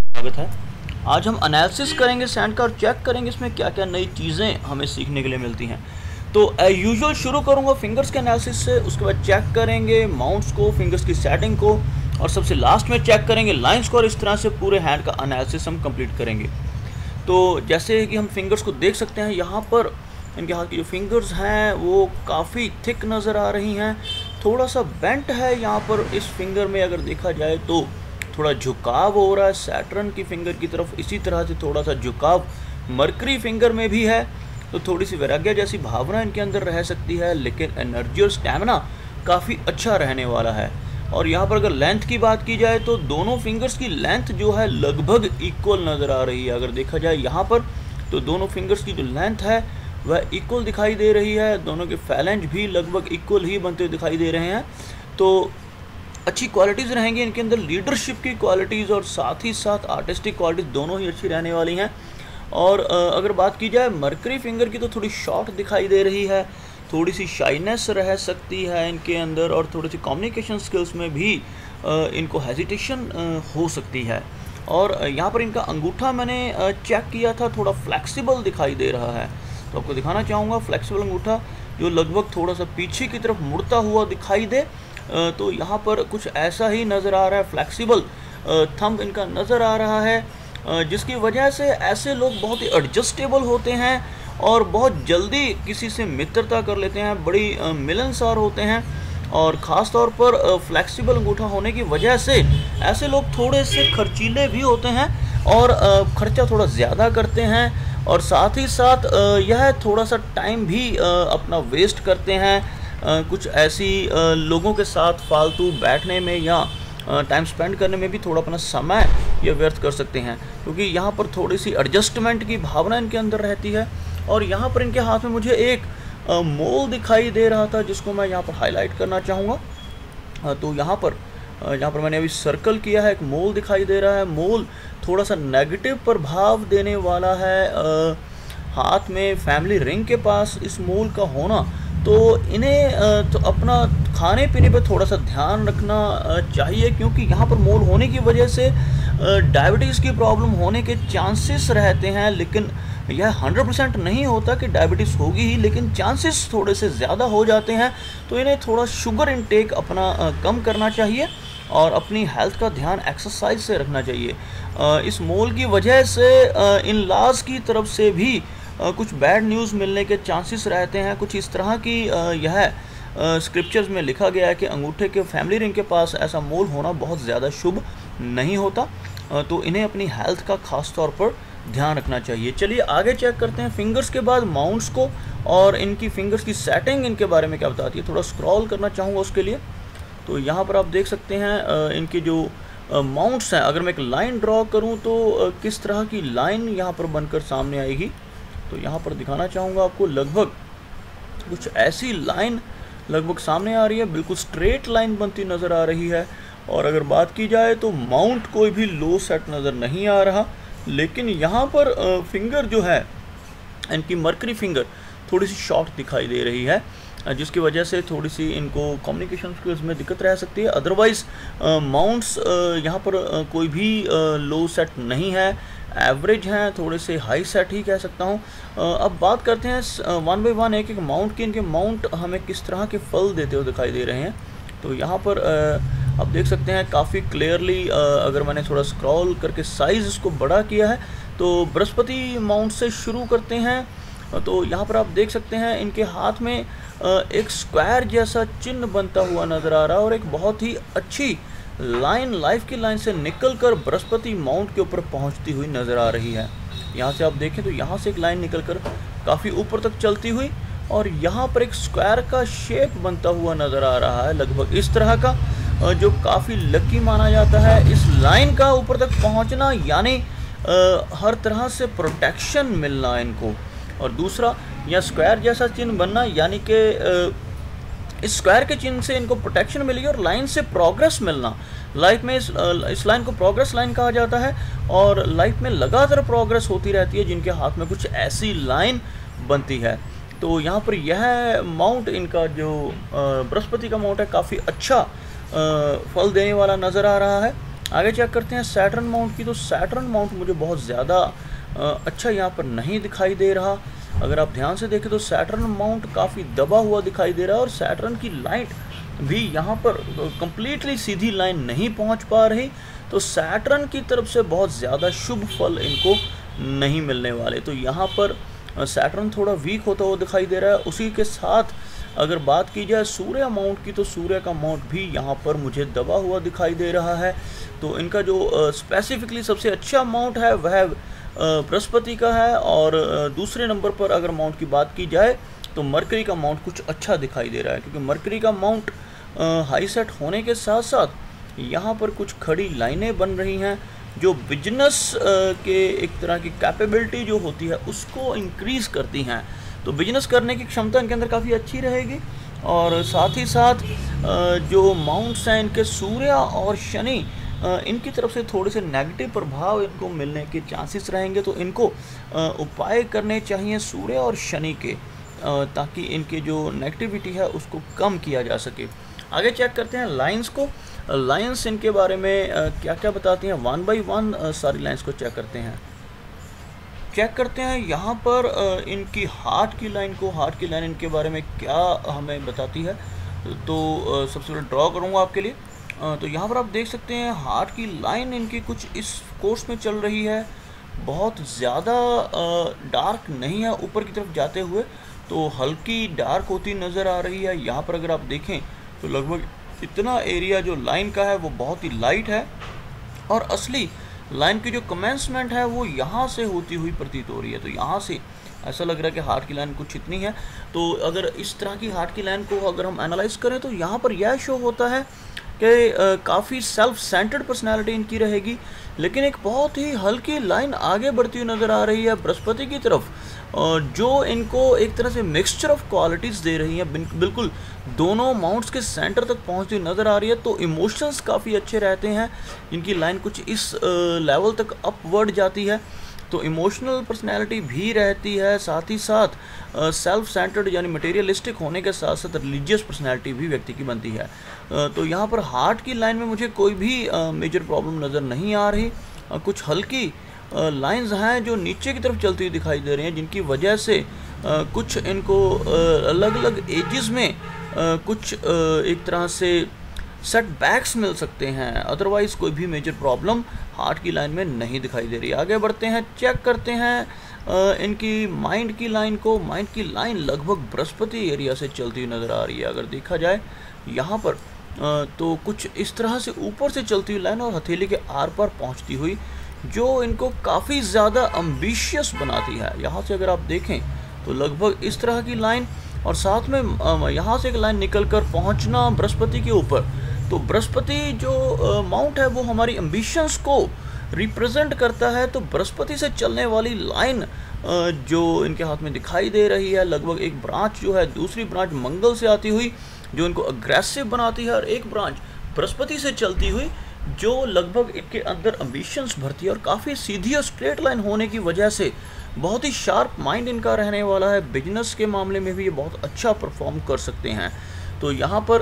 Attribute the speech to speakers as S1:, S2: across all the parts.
S1: स्वागत है। आज हम एनालिसिस करेंगे सैंड का और चेक करेंगे इसमें क्या क्या नई चीज़ें हमें सीखने के लिए मिलती हैं। तो यूजुअल शुरू करूंगा फिंगर्स के एनालिसिस से, उसके बाद चेक करेंगे माउंट्स को, फिंगर्स की सेटिंग को, और सबसे लास्ट में चेक करेंगे लाइंस को, और इस तरह से पूरे हैंड का एनालिसिस हम कंप्लीट करेंगे। तो जैसे कि हम फिंगर्स को देख सकते हैं, यहाँ पर इनके हाथ की जो फिंगर्स हैं वो काफ़ी थिक नज़र आ रही हैं। थोड़ा सा बेंट है यहाँ पर इस फिंगर में, अगर देखा जाए तो थोड़ा झुकाव हो रहा है सैटर्न की फिंगर की तरफ। इसी तरह से थोड़ा सा झुकाव मरकरी फिंगर में भी है। तो थोड़ी सी वैराग्य जैसी भावना इनके अंदर रह सकती है, लेकिन एनर्जी और स्टैमिना काफ़ी अच्छा रहने वाला है। और यहाँ पर अगर लेंथ की बात की जाए तो दोनों फिंगर्स की लेंथ जो है लगभग इक्वल नज़र आ रही है। अगर देखा जाए यहाँ पर तो दोनों फिंगर्स की जो लेंथ है वह इक्वल दिखाई दे रही है। दोनों के फैलेंज भी लगभग इक्वल ही बनते हुए दिखाई दे रहे हैं। तो अच्छी क्वालिटीज़ रहेंगी इनके अंदर, लीडरशिप की क्वालिटीज़ और साथ ही साथ आर्टिस्टिक क्वालिटीज़ दोनों ही अच्छी रहने वाली हैं। और अगर बात की जाए मरकरी फिंगर की तो थोड़ी शॉर्ट दिखाई दे रही है, थोड़ी सी शाइनेस रह सकती है इनके अंदर, और थोड़ी सी कम्युनिकेशन स्किल्स में भी इनको हेजिटेशन हो सकती है। और यहाँ पर इनका अंगूठा मैंने चेक किया था, थोड़ा फ्लेक्सिबल दिखाई दे रहा है। तो आपको दिखाना चाहूँगा फ्लेक्सिबल अंगूठा जो लगभग थोड़ा सा पीछे की तरफ मुड़ता हुआ दिखाई दे। तो यहाँ पर कुछ ऐसा ही नज़र आ रहा है, फ्लेक्सिबल थंब इनका नज़र आ रहा है, जिसकी वजह से ऐसे लोग बहुत ही एडजस्टेबल होते हैं और बहुत जल्दी किसी से मित्रता कर लेते हैं, बड़ी मिलनसार होते हैं। और ख़ास तौर पर फ्लेक्सिबल अंगूठा होने की वजह से ऐसे लोग थोड़े से खर्चीले भी होते हैं और खर्चा थोड़ा ज़्यादा करते हैं, और साथ ही साथ यह थोड़ा सा टाइम भी अपना वेस्ट करते हैं कुछ ऐसी लोगों के साथ फालतू बैठने में या टाइम स्पेंड करने में भी थोड़ा अपना समय ये व्यर्थ कर सकते हैं, क्योंकि यहाँ पर थोड़ी सी एडजस्टमेंट की भावना इनके अंदर रहती है। और यहाँ पर इनके हाथ में मुझे एक मोल दिखाई दे रहा था जिसको मैं यहाँ पर हाईलाइट करना चाहूँगा। तो यहाँ पर मैंने अभी सर्कल किया है, एक मोल दिखाई दे रहा है। मोल थोड़ा सा नेगेटिव प्रभाव देने वाला है। हाथ में फैमिली रिंग के पास इस मोल का होना, तो इन्हें तो अपना खाने पीने पे थोड़ा सा ध्यान रखना चाहिए, क्योंकि यहाँ पर मोल होने की वजह से डायबिटीज़ की प्रॉब्लम होने के चांसेस रहते हैं। लेकिन यह 100% नहीं होता कि डायबिटीज़ होगी ही, लेकिन चांसेस थोड़े से ज़्यादा हो जाते हैं। तो इन्हें थोड़ा शुगर इनटेक अपना कम करना चाहिए और अपनी हेल्थ का ध्यान एक्सरसाइज से रखना चाहिए। इस मोल की वजह से इन लॉज की तरफ से भी कुछ बैड न्यूज़ मिलने के चांसेस रहते हैं। कुछ इस तरह की यह स्क्रिप्चर्स में लिखा गया है कि अंगूठे के फैमिली रिंग के पास ऐसा मोल होना बहुत ज़्यादा शुभ नहीं होता। तो इन्हें अपनी हेल्थ का ख़ास तौर पर ध्यान रखना चाहिए। चलिए आगे चेक करते हैं फिंगर्स के बाद माउंट्स को, और इनकी फिंगर्स की सेटिंग इनके बारे में क्या बताती है। थोड़ा स्क्रॉल करना चाहूँगा उसके लिए। तो यहाँ पर आप देख सकते हैं इनके जो माउंट्स हैं, अगर मैं एक लाइन ड्रॉ करूँ तो किस तरह की लाइन यहाँ पर बनकर सामने आएगी। तो यहाँ पर दिखाना चाहूँगा आपको, लगभग कुछ ऐसी लाइन लगभग सामने आ रही है, बिल्कुल स्ट्रेट लाइन बनती नज़र आ रही है। और अगर बात की जाए तो माउंट कोई भी लो सेट नज़र नहीं आ रहा, लेकिन यहाँ पर फिंगर जो है इनकी मरकरी फिंगर थोड़ी सी शॉर्ट दिखाई दे रही है, जिसकी वजह से थोड़ी सी इनको कम्युनिकेशन स्किल्स में दिक्कत रह सकती है। अदरवाइज़ माउंट्स यहाँ पर कोई भी लो सेट नहीं है, एवरेज हैं, थोड़े से हाई सेट ही कह सकता हूँ। अब बात करते हैं वन बाय वन एक एक माउंट की। इनके माउंट हमें किस तरह के फल देते हुए दिखाई दे रहे हैं। तो यहाँ पर आप देख सकते हैं काफ़ी क्लियरली, अगर मैंने थोड़ा स्क्रॉल करके साइज़ इसको बड़ा किया है, तो बृहस्पति माउंट से शुरू करते हैं। तो यहाँ पर आप देख सकते हैं इनके हाथ में एक स्क्वायर जैसा चिन्ह बनता हुआ नज़र आ रहा है, और एक बहुत ही अच्छी लाइन लाइफ की लाइन से निकलकर बृहस्पति माउंट के ऊपर पहुंचती हुई नज़र आ रही है। यहाँ से आप देखें तो यहाँ से एक लाइन निकलकर काफ़ी ऊपर तक चलती हुई, और यहाँ पर एक स्क्वायर का शेप बनता हुआ नज़र आ रहा है, लगभग इस तरह का, जो काफ़ी लकी माना जाता है। इस लाइन का ऊपर तक पहुँचना यानी हर तरह से प्रोटेक्शन मिलना इनको। और दूसरा, यह स्क्वायर जैसा चिन्ह बनना यानी कि इस स्क्वायर के चिन्ह से इनको प्रोटेक्शन मिलेगी और लाइन से प्रोग्रेस मिलना। लाइफ में इस लाइन को प्रोग्रेस लाइन कहा जाता है, और लाइफ में लगातार प्रोग्रेस होती रहती है जिनके हाथ में कुछ ऐसी लाइन बनती है। तो यहाँ पर यह माउंट इनका जो बृहस्पति का माउंट है काफ़ी अच्छा फल देने वाला नज़र आ रहा है। आगे चेक करते हैं सैटर्न माउंट की। तो सैटर्न माउंट मुझे बहुत ज़्यादा अच्छा यहाँ पर नहीं दिखाई दे रहा। अगर आप ध्यान से देखें तो सैटर्न माउंट काफ़ी दबा हुआ दिखाई दे रहा है और सैटर्न की लाइट भी यहाँ पर कम्प्लीटली सीधी लाइन नहीं पहुँच पा रही। तो सैटर्न की तरफ से बहुत ज़्यादा शुभ फल इनको नहीं मिलने वाले। तो यहाँ पर सैटर्न थोड़ा वीक होता हुआ दिखाई दे रहा है। उसी के साथ अगर बात की जाए सूर्य माउंट की, तो सूर्य का माउंट भी यहाँ पर मुझे दबा हुआ दिखाई दे रहा है। तो इनका जो स्पेसिफिकली सबसे अच्छा माउंट है वह बृहस्पति का है, और दूसरे नंबर पर अगर माउंट की बात की जाए तो मरकरी का माउंट कुछ अच्छा दिखाई दे रहा है, क्योंकि मरकरी का माउंट हाई सेट होने के साथ साथ यहाँ पर कुछ खड़ी लाइनें बन रही हैं जो बिजनेस के एक तरह की कैपेबिलिटी जो होती है उसको इंक्रीज़ करती हैं। तो बिजनेस करने की क्षमता इनके अंदर काफ़ी अच्छी रहेगी। और साथ ही साथ जो माउंट्स हैं इनके सूर्य और शनि, इनकी तरफ से थोड़े से नेगेटिव प्रभाव इनको मिलने के चांसेस रहेंगे। तो इनको उपाय करने चाहिए सूर्य और शनि के, ताकि इनके जो नेगेटिविटी है उसको कम किया जा सके। आगे चेक करते हैं लाइंस को। लाइंस इनके बारे में क्या क्या बताती हैं, वन बाय वन सारी लाइंस को चेक करते हैं। चेक करते हैं यहाँ पर इनकी हार्ट की लाइन को। हार्ट की लाइन इनके बारे में क्या हमें बताती है, तो सबसे पहले ड्रॉ करूँगा आपके लिए। तो यहाँ पर आप देख सकते हैं हार्ट की लाइन इनकी कुछ इस कोर्स में चल रही है, बहुत ज़्यादा डार्क नहीं है ऊपर की तरफ जाते हुए, तो हल्की डार्क होती नज़र आ रही है। यहाँ पर अगर आप देखें तो लगभग इतना एरिया जो लाइन का है वो बहुत ही लाइट है, और असली लाइन की जो कमेंसमेंट है वो यहाँ से होती हुई प्रतीत हो रही है। तो यहाँ से ऐसा लग रहा है कि हार्ट की लाइन कुछ इतनी है। तो अगर इस तरह की हार्ट की लाइन को अगर हम एनालाइज करें तो यहाँ पर यह शो होता है कि काफ़ी सेल्फ सेंटर्ड पर्सनैलिटी इनकी रहेगी, लेकिन एक बहुत ही हल्की लाइन आगे बढ़ती हुई नज़र आ रही है बृहस्पति की तरफ, जो इनको एक तरह से मिक्सचर ऑफ क्वालिटीज़ दे रही हैं। बिल्कुल दोनों माउंट्स के सेंटर तक पहुंचती हुई नज़र आ रही है। तो इमोशंस काफ़ी अच्छे रहते हैं, इनकी लाइन कुछ इस लेवल तक अपवर्ड जाती है। तो इमोशनल पर्सनैलिटी भी रहती है, साथ ही साथ सेल्फ सेंटर्ड यानी मटेरियलिस्टिक होने के साथ साथ रिलीजियस पर्सनैलिटी भी व्यक्ति की बनती है। तो यहाँ पर हार्ट की लाइन में मुझे कोई भी मेजर प्रॉब्लम नज़र नहीं आ रही। कुछ हल्की लाइंस हैं जो नीचे की तरफ चलती हुई दिखाई दे रही हैं, जिनकी वजह से कुछ इनको अलग अलग एजेस में कुछ एक तरह से सेटबैक्स मिल सकते हैं। अदरवाइज़ कोई भी मेजर प्रॉब्लम हार्ट की लाइन में नहीं दिखाई दे रही। आगे बढ़ते हैं, चेक करते हैं इनकी माइंड की लाइन को। माइंड की लाइन लगभग बृहस्पति एरिया से चलती हुई नज़र आ रही है। अगर देखा जाए यहाँ पर तो कुछ इस तरह से ऊपर से चलती हुई लाइन और हथेली के आर पार पहुँचती हुई, जो इनको काफ़ी ज़्यादा एम्बिशियस बनाती है। यहाँ से अगर आप देखें तो लगभग इस तरह की लाइन, और साथ में यहाँ से एक लाइन निकलकर पहुँचना बृहस्पति के ऊपर। तो बृहस्पति जो माउंट है वो हमारी एम्बिशंस को रिप्रेजेंट करता है। तो बृहस्पति से चलने वाली लाइन जो इनके हाथ में दिखाई दे रही है, लगभग एक ब्रांच जो है दूसरी ब्रांच मंगल से आती हुई जो इनको अग्रेसिव बनाती है, और एक ब्रांच बृहस्पति से चलती हुई जो लगभग इनके अंदर एम्बिशंस भरती है। और काफ़ी सीधी और स्ट्रेट लाइन होने की वजह से बहुत ही शार्प माइंड इनका रहने वाला है। बिजनेस के मामले में भी ये बहुत अच्छा परफॉर्म कर सकते हैं। तो यहाँ पर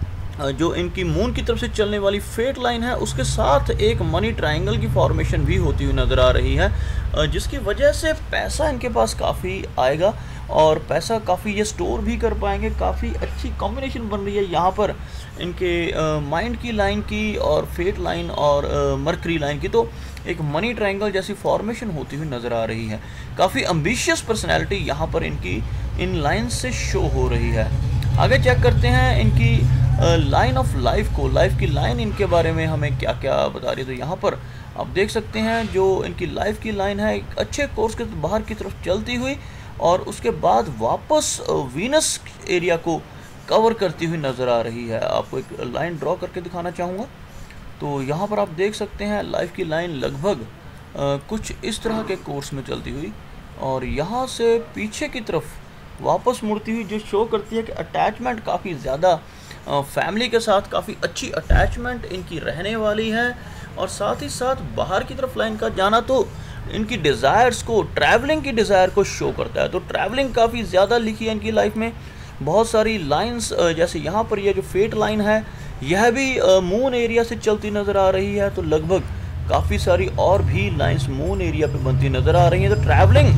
S1: जो इनकी मून की तरफ से चलने वाली फेट लाइन है उसके साथ एक मनी ट्रायंगल की फॉर्मेशन भी होती हुई नज़र आ रही है, जिसकी वजह से पैसा इनके पास काफ़ी आएगा और पैसा काफ़ी ये स्टोर भी कर पाएंगे। काफ़ी अच्छी कॉम्बिनेशन बन रही है यहाँ पर इनके माइंड की लाइन की और फेट लाइन और मरकरी लाइन की। तो एक मनी ट्रायंगल जैसी फॉर्मेशन होती हुई नज़र आ रही है। काफ़ी एम्बिशियस पर्सनैलिटी यहाँ पर इनकी इन लाइन से शो हो रही है। आगे चेक करते हैं इनकी लाइन ऑफ लाइफ को। लाइफ की लाइन इनके बारे में हमें क्या क्या बता रही है। तो यहाँ पर आप देख सकते हैं जो इनकी लाइफ की लाइन है एक अच्छे कोर्स के बाहर की तरफ चलती हुई और उसके बाद वापस वीनस एरिया को कवर करती हुई नज़र आ रही है। आपको एक लाइन ड्रॉ करके दिखाना चाहूँगा। तो यहाँ पर आप देख सकते हैं लाइफ की लाइन लगभग कुछ इस तरह के कोर्स में चलती हुई और यहाँ से पीछे की तरफ वापस मुड़ती हुई, जो शो करती है कि अटैचमेंट काफ़ी ज़्यादा फैमिली के साथ काफ़ी अच्छी अटैचमेंट इनकी रहने वाली है। और साथ ही साथ बाहर की तरफ लाइन का जाना तो इनकी डिज़ायर्स को, ट्रैवलिंग की डिज़ायर को शो करता है। तो ट्रैवलिंग काफ़ी ज़्यादा लिखी है इनकी लाइफ में। बहुत सारी लाइंस जैसे यहाँ पर ये जो फेट लाइन है यह भी मून एरिया से चलती नज़र आ रही है। तो लगभग काफ़ी सारी और भी लाइंस मून एरिया पे बनती नज़र आ रही हैं। तो ट्रैवलिंग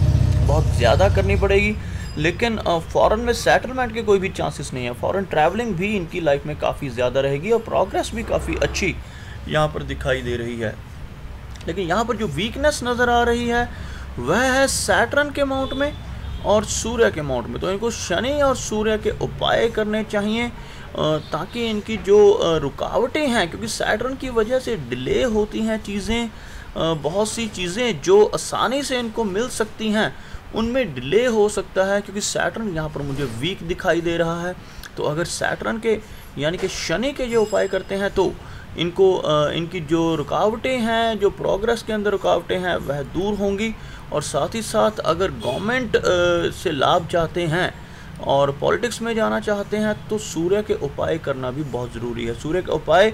S1: बहुत ज़्यादा करनी पड़ेगी, लेकिन फ़ॉरेन में सेटलमेंट के कोई भी चांसेस नहीं है। फ़ॉरेन ट्रैवलिंग भी इनकी लाइफ में काफ़ी ज़्यादा रहेगी और प्रोग्रेस भी काफ़ी अच्छी यहाँ पर दिखाई दे रही है। लेकिन यहाँ पर जो वीकनेस नज़र आ रही है वह है सैटर्न के अमाउंट में और सूर्य के अमाउंट में। तो इनको शनि और सूर्य के उपाय करने चाहिए ताकि इनकी जो रुकावटें हैं, क्योंकि सैटर्न की वजह से डिले होती हैं चीज़ें, बहुत सी चीज़ें जो आसानी से इनको मिल सकती हैं उनमें डिले हो सकता है, क्योंकि सैटर्न यहाँ पर मुझे वीक दिखाई दे रहा है। तो अगर सैटर्न के यानी कि शनि के ये उपाय करते हैं तो इनको इनकी जो रुकावटें हैं, जो प्रोग्रेस के अंदर रुकावटें हैं वह दूर होंगी। और साथ ही साथ अगर गवर्नमेंट से लाभ चाहते हैं और पॉलिटिक्स में जाना चाहते हैं तो सूर्य के उपाय करना भी बहुत ज़रूरी है। सूर्य के उपाय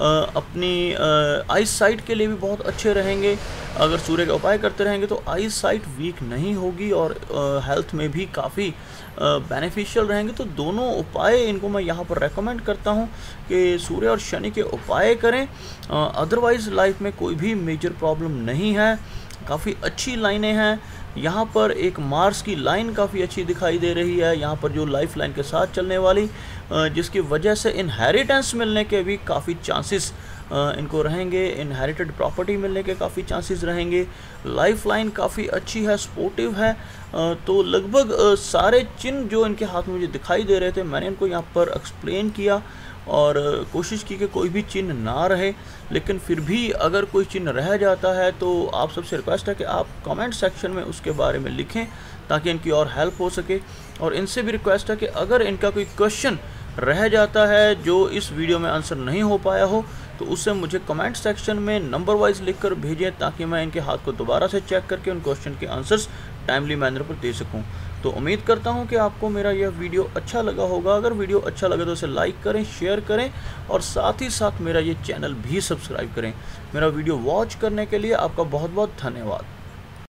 S1: अपनी आई साइट के लिए भी बहुत अच्छे रहेंगे। अगर सूर्य का उपाय करते रहेंगे तो आई साइट वीक नहीं होगी और हेल्थ में भी काफ़ी बेनिफिशियल रहेंगे। तो दोनों उपाय इनको मैं यहाँ पर रेकमेंड करता हूँ कि सूर्य और शनि के उपाय करें। अदरवाइज़ लाइफ में कोई भी मेजर प्रॉब्लम नहीं है, काफ़ी अच्छी लाइनें हैं। यहाँ पर एक मार्स की लाइन काफ़ी अच्छी दिखाई दे रही है, यहाँ पर जो लाइफ लाइन के साथ चलने वाली, जिसकी वजह से इनहेरिटेंस मिलने के भी काफ़ी चांसेस इनको रहेंगे, इनहेरिटेड प्रॉपर्टी मिलने के काफ़ी चांसेस रहेंगे। लाइफ लाइन काफ़ी अच्छी है, सपोर्टिव है। तो लगभग सारे चिन्ह जो इनके हाथ में मुझे दिखाई दे रहे थे मैंने इनको यहाँ पर एक्सप्लेन किया और कोशिश की कि कोई भी चिन्ह ना रहे। लेकिन फिर भी अगर कोई चिन्ह रह जाता है तो आप सबसे रिक्वेस्ट है कि आप कमेंट सेक्शन में उसके बारे में लिखें ताकि इनकी और हेल्प हो सके। और इनसे भी रिक्वेस्ट है कि अगर इनका कोई क्वेश्चन रह जाता है जो इस वीडियो में आंसर नहीं हो पाया हो तो उससे मुझे कमेंट सेक्शन में नंबर वाइज लिख कर भेजें ताकि मैं इनके हाथ को दोबारा से चेक करके उन क्वेश्चन के आंसर्स टाइमली मैनर पर दे सकूं। तो उम्मीद करता हूं कि आपको मेरा यह वीडियो अच्छा लगा होगा। अगर वीडियो अच्छा लगे तो इसे लाइक करें, शेयर करें और साथ ही साथ मेरा ये चैनल भी सब्सक्राइब करें। मेरा वीडियो वॉच करने के लिए आपका बहुत बहुत धन्यवाद।